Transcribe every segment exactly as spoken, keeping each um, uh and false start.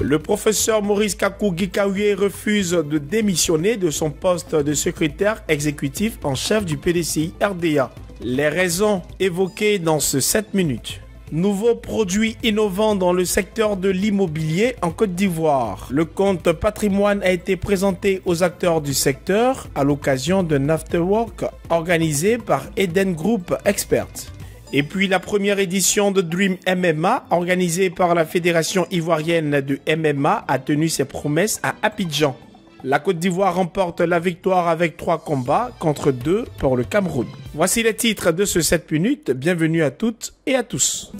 Le professeur Maurice Kakou Gikaoué refuse de démissionner de son poste de secrétaire exécutif en chef du P D C I R D A. Les raisons évoquées dans ce sept minutes. Nouveaux produits innovants dans le secteur de l'immobilier en Côte d'Ivoire. Le compte patrimoine a été présenté aux acteurs du secteur à l'occasion d'un afterwork organisé par Eden Group Experts. Et puis la première édition de Dream M M A organisée par la Fédération ivoirienne de M M A a tenu ses promesses à Abidjan. La Côte d'Ivoire remporte la victoire avec trois combats contre deux pour le Cameroun. Voici les titres de ce sept minutes. Bienvenue à toutes et à tous.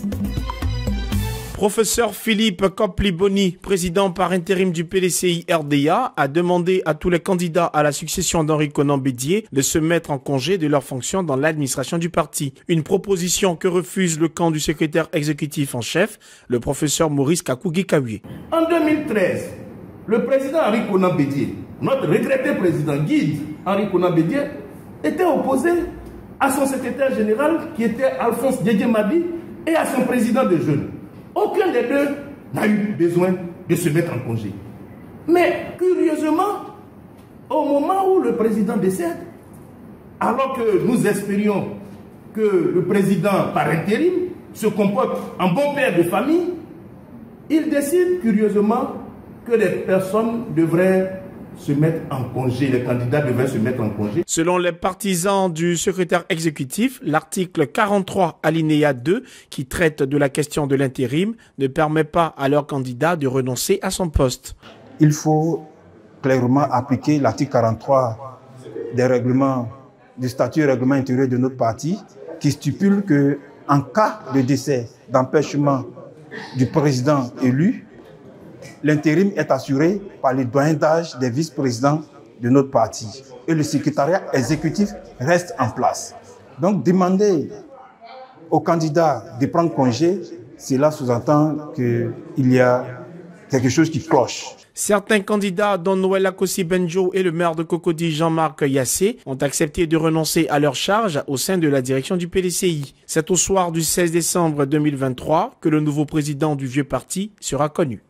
Professeur Philippe Kopli-Boni, président par intérim du P D C I R D A, a demandé à tous les candidats à la succession d'Henri Konan Bédié de se mettre en congé de leurs fonctions dans l'administration du parti. Une proposition que refuse le camp du secrétaire exécutif en chef, le professeur Maurice Kakou Gikaoué. En deux mille treize, le président Henri Konan Bédié, notre regretté président guide Henri Konan Bédié, était opposé à son secrétaire général qui était Alphonse Didier Mabi et à son président de jeunes. Aucun des deux n'a eu besoin de se mettre en congé. Mais curieusement, au moment où le président décède, alors que nous espérions que le président par intérim se comporte en bon père de famille, il décide curieusement que les personnes devraient se mettre en congé, les candidats devraient se mettre en congé. Selon les partisans du secrétaire exécutif, l'article quarante-trois alinéa deux, qui traite de la question de l'intérim, ne permet pas à leur candidat de renoncer à son poste. Il faut clairement appliquer l'article quarante-trois des règlements, du statut et règlement intérieur de notre parti, qui stipule que en cas de décès, d'empêchement du président élu, l'intérim est assuré par les doyens d'âge des vice-présidents de notre parti. Et le secrétariat exécutif reste en place. Donc, demander aux candidats de prendre congé, cela sous-entend qu'il y a quelque chose qui cloche. Certains candidats, dont Noël Akossi Benjo et le maire de Cocody Jean-Marc Yassé, ont accepté de renoncer à leur charge au sein de la direction du P D C I. C'est au soir du seize décembre deux mille vingt-trois que le nouveau président du vieux parti sera connu.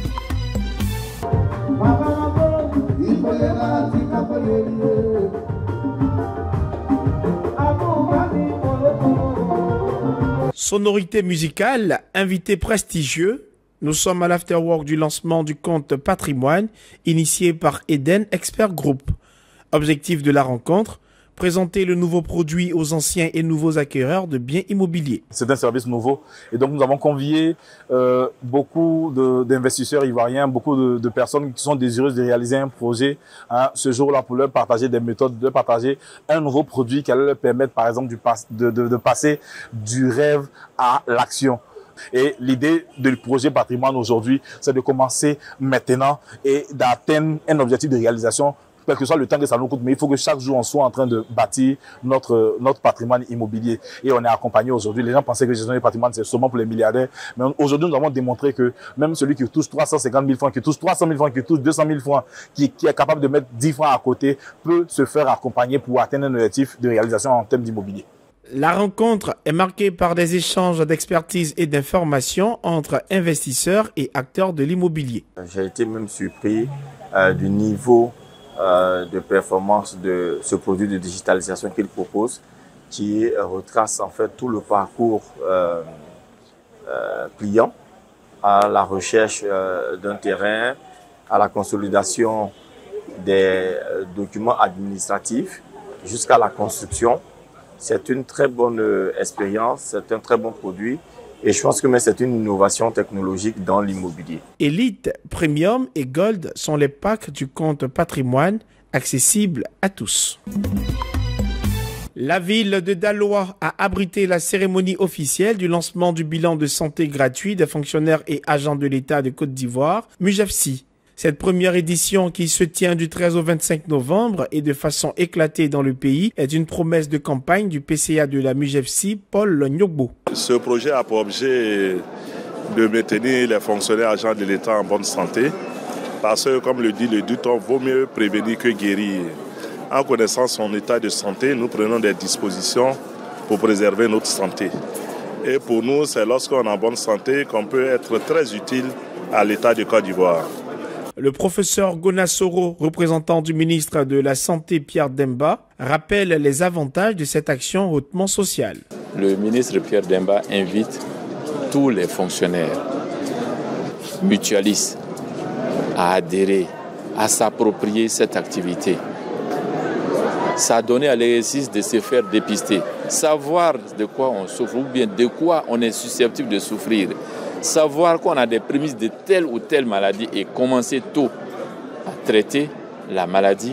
Sonorité musicale, invité prestigieux. Nous sommes à l'afterwork du lancement du compte patrimoine initié par Eden Expert Group. Objectif de la rencontre, présenter le nouveau produit aux anciens et nouveaux acquéreurs de biens immobiliers. C'est un service nouveau et donc nous avons convié euh, beaucoup d'investisseurs ivoiriens, beaucoup de, de personnes qui sont désireuses de réaliser un projet hein, ce jour-là pour leur partager des méthodes, de leur partager un nouveau produit qui allait leur permettre par exemple du, de, de, de passer du rêve à l'action. Et l'idée du projet patrimoine aujourd'hui, c'est de commencer maintenant et d'atteindre un objectif de réalisation, quel que soit le temps que ça nous coûte. Mais il faut que chaque jour, on soit en train de bâtir notre, notre patrimoine immobilier. Et on est accompagné aujourd'hui. Les gens pensaient que la gestion du patrimoine, c'est seulement pour les milliardaires. Mais aujourd'hui, nous avons démontré que même celui qui touche trois cent cinquante mille francs, qui touche trois cent mille francs, qui touche deux cent mille francs, qui, qui est capable de mettre dix francs à côté, peut se faire accompagner pour atteindre un objectif de réalisation en termes d'immobilier. La rencontre est marquée par des échanges d'expertise et d'informations entre investisseurs et acteurs de l'immobilier. J'ai été même surpris euh, du niveau euh, de performance de ce produit de digitalisation qu'il propose, qui retrace en fait tout le parcours euh, euh, client à la recherche euh, d'un terrain, à la consolidation des euh, documents administratifs jusqu'à la construction. C'est une très bonne expérience, c'est un très bon produit et je pense que c'est une innovation technologique dans l'immobilier. Elite, Premium et Gold sont les packs du compte patrimoine accessibles à tous. La ville de Daloa a abrité la cérémonie officielle du lancement du bilan de santé gratuit des fonctionnaires et agents de l'État de Côte d'Ivoire, MUJEFSI. Cette première édition qui se tient du treize au vingt-cinq novembre et de façon éclatée dans le pays est une promesse de campagne du P C A de la MUJEFSI, Paul Nyogbo. Ce projet a pour objet de maintenir les fonctionnaires agents de l'État en bonne santé parce que, comme le dit le dicton, vaut mieux prévenir que guérir. En connaissant son état de santé, nous prenons des dispositions pour préserver notre santé. Et pour nous, c'est lorsqu'on est en bonne santé qu'on peut être très utile à l'État de Côte d'Ivoire. Le professeur Gonassoro, représentant du ministre de la Santé Pierre Demba, rappelle les avantages de cette action hautement sociale. Le ministre Pierre Demba invite tous les fonctionnaires mutualistes à adhérer, à s'approprier cette activité. Ça a donné à l'exercice de se faire dépister, savoir de quoi on souffre ou bien de quoi on est susceptible de souffrir. Savoir qu'on a des prémices de telle ou telle maladie et commencer tôt à traiter la maladie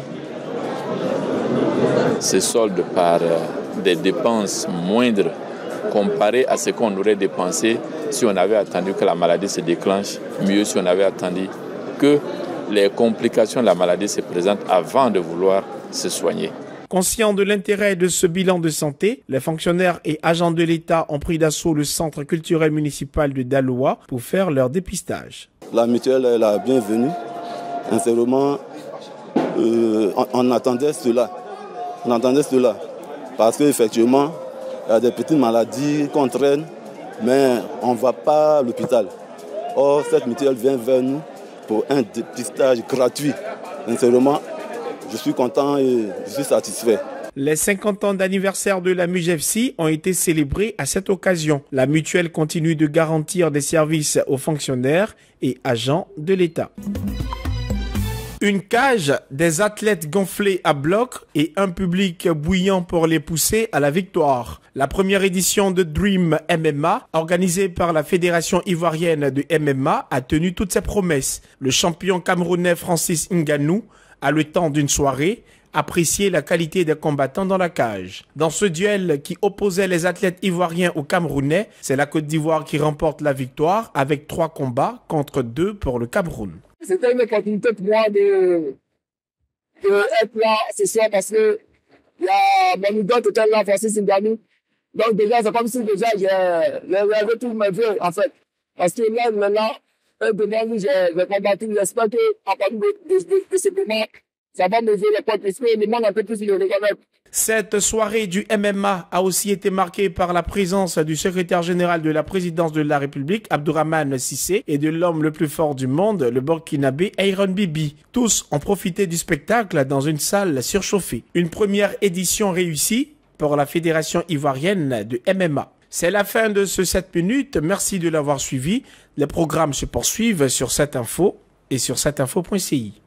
se solde par des dépenses moindres comparées à ce qu'on aurait dépensé si on avait attendu que la maladie se déclenche, mieux si on avait attendu que les complications de la maladie se présentent avant de vouloir se soigner. Conscients de l'intérêt de ce bilan de santé, les fonctionnaires et agents de l'État ont pris d'assaut le centre culturel municipal de Daloa pour faire leur dépistage. La mutuelle est la bienvenue. Sincèrement, euh, on, on attendait cela. On attendait cela. Parce qu'effectivement, il y a des petites maladies qu'on traîne, mais on ne va pas à l'hôpital. Or, cette mutuelle vient vers nous pour un dépistage gratuit. Sincèrement, je suis content et je suis satisfait. Les cinquante ans d'anniversaire de la MUJEFSI ont été célébrés à cette occasion. La mutuelle continue de garantir des services aux fonctionnaires et agents de l'État. Une cage, des athlètes gonflés à bloc et un public bouillant pour les pousser à la victoire. La première édition de Dream M M A, organisée par la Fédération ivoirienne de M M A, a tenu toutes ses promesses. Le champion camerounais Francis Ngannou a le temps d'une soirée apprécié la qualité des combattants dans la cage. Dans ce duel qui opposait les athlètes ivoiriens aux Camerounais, c'est la Côte d'Ivoire qui remporte la victoire avec trois combats contre deux pour le Cameroun. C'était une opportunité pour moi de, de être là ce soir parce que il y a mon idole qui était là, Francis Ngannou. Donc déjà, c'est comme si déjà j'ai rêvé tous mes vœux en fait. Parce que là, maintenant, devant lui, j'ai combattu. J'espère qu'à partir de, de, de, de ce moment, ça va me faire les portes d'esprit et le monde un peu plus le reconnaître. Cette soirée du M M A a aussi été marquée par la présence du secrétaire général de la présidence de la République, Abdourahmane Cissé, et de l'homme le plus fort du monde, le Burkinabé Aaron Bibi. Tous ont profité du spectacle dans une salle surchauffée. Une première édition réussie pour la Fédération ivoirienne de M M A. C'est la fin de ce sept minutes. Merci de l'avoir suivi. Les programmes se poursuivent sur cette info et sur cette info point c i.